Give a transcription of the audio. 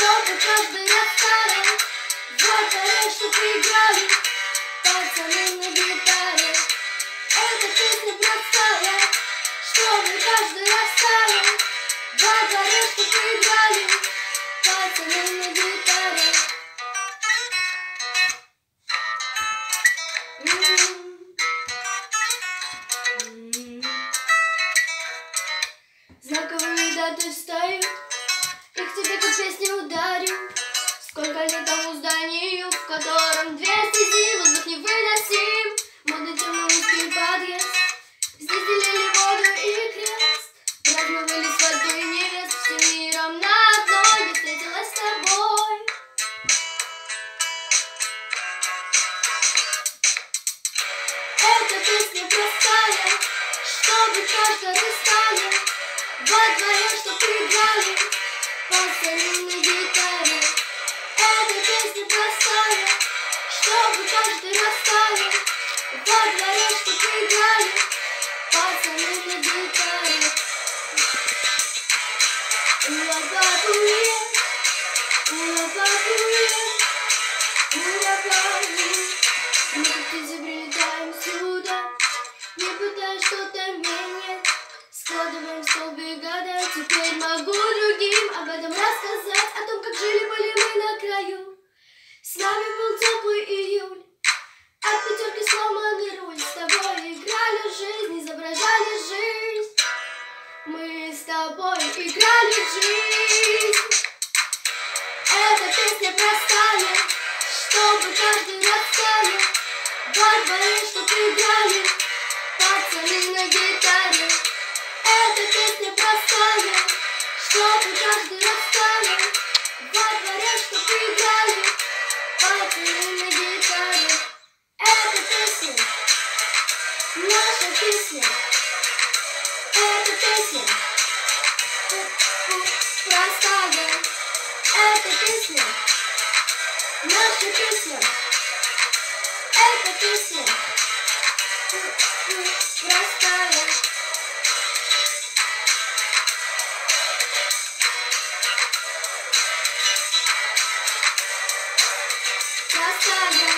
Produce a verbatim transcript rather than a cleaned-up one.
чтобы каждый растаял. Во дворе, что поиграли пацаны на гитаре. Эта песня простая, чтобы каждый растаял. Во дворе, что поиграли пацаны на гитаре. Знаковые даты встают, и к тебе как песня ударю. Сколько лет тому зданию, в котором две стези, воздух невыносим. Модный темный узкий подъезд, здесь делили воду и крест. Праздновали свадьбу и невест, всем миром на одной. Я встретилась с тобой. Эта песня простая, чтобы каждый растаял. Во дворе, что поиграли пацаны на гитаре. Эта песня простая, чтобы каждый растаял. Во дворе, что поиграли пацаны на гитаре. Ула-ба-буе, ула-ба-буе, ула-ба-буе. Мы как птицы прилетаем сюда, не пытаясь что-то менять. Складываем столбы года, теперь могу другим об этом рассказать. О том, как жили-были мы на краю. С нами был теплый июль, от пятерки сломанный руль. С тобой играли в жизнь, изображали жизнь. Мы с тобой играли в жизнь. Эта песня простая, чтобы каждый растаял. Во дворе, что поиграли пацаны на гитаре. Эта песня простая, чтобы каждый растаял. Во дворе, что поиграли пацаны на гитаре. Эта песня, наша песня. Эта песня простая. Эта песня, наша песня. Эта песня простая. Простая.